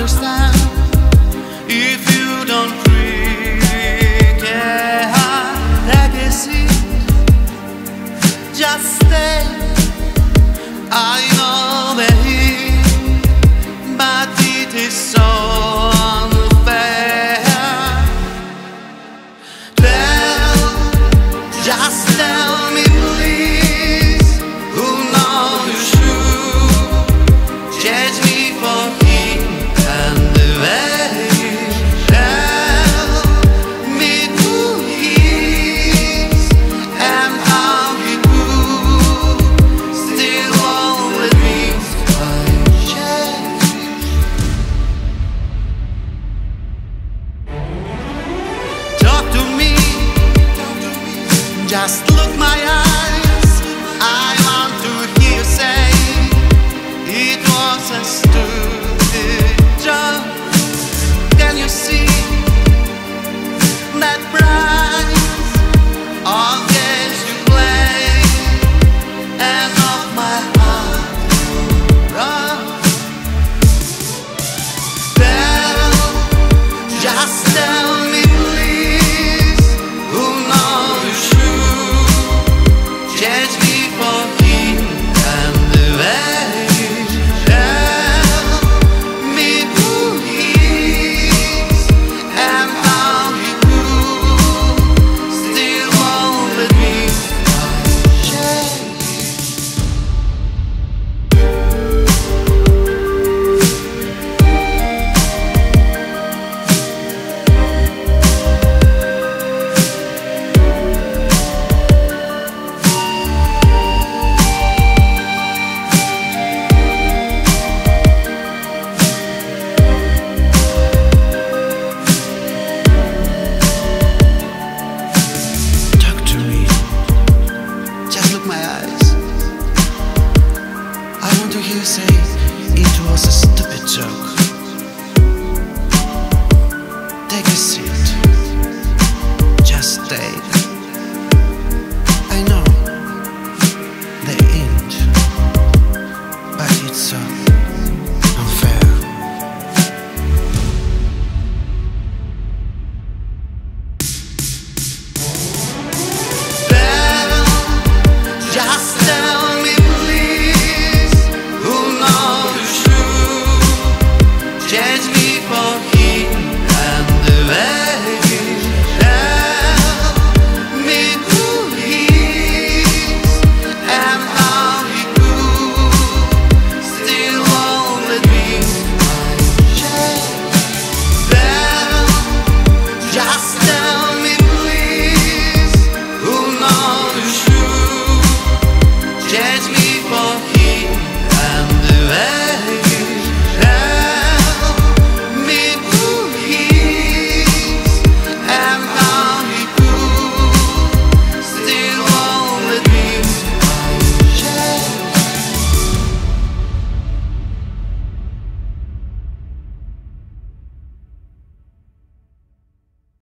understand if you don't drink. Yeah, take a seat, just stay. I know the heat, but it is so unfair. Just tell me please, who know you should judge me for him and the way. Tell me who he is and how he would still all the dreams I cherish. Talk to me, just look my eyes.